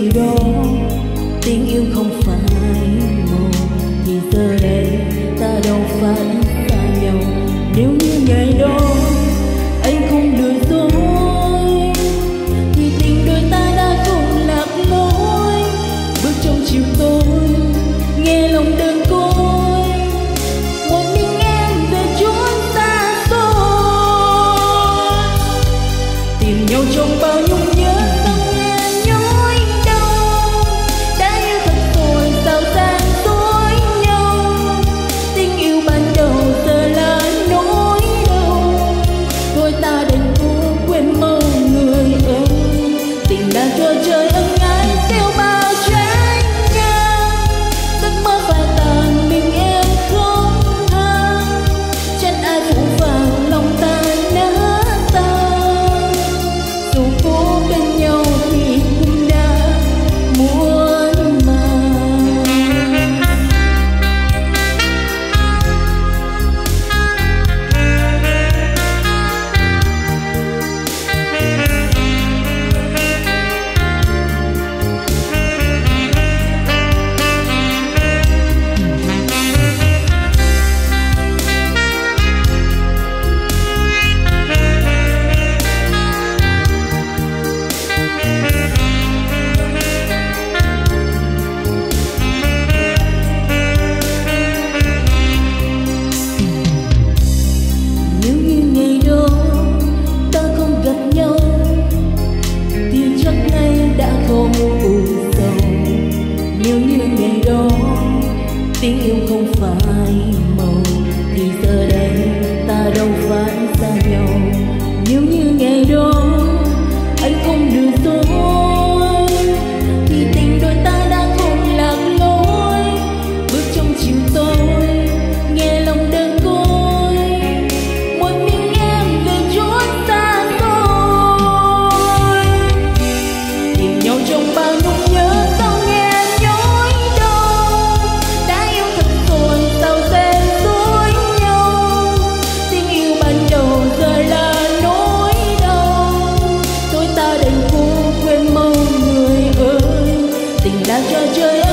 ngày đó tình yêu không phải một, thì giờ đây ta đâu phải xa nhau. Nếu như ngày đó anh không lừa dối, thì tình đôi ta đã không lạc lối. Bước trong chiều tối nghe lòng đơn côi, một mình em về chốn xa xôi. Tìm nhau trong bao nhung nhớ sao nghe nhói đau, đã yêu thật rồi sao gian dối nhau. Tình yêu ban đầu giờ là nỗi đau, thôi ta đành cố quên mau người ơi. Tình đã cho trời ân ái gieo bao trái ngang, giấc mơ phai tàn mình em không than. Chẳng ai phụ vào lòng ta nát tan, dù cố bên nhau thì cũng đã muộn màng. Nếu như ngày đó ta không gặp nhau, thì chắc nay đã không u sầu. Nếu như ngày đó tình yêu không phải màu, thì giờ đây ta đâu phải xa nhau. Nếu như ngày đó anh không lừa dối, thì tình đôi ta đã không lạc lối. Bước trong chiều tối nghe lòng đơn côi, một mình em về chốn xa xôi. Tìm nhau trong bao nhung nhớ sao nghe nhói đau, đã yêu thật rồi sao gian dối nhau. Tình yêu ban đầu giờ là nỗi đau, thôi ta đành cố quên mau người ơi. Tình đã cho trời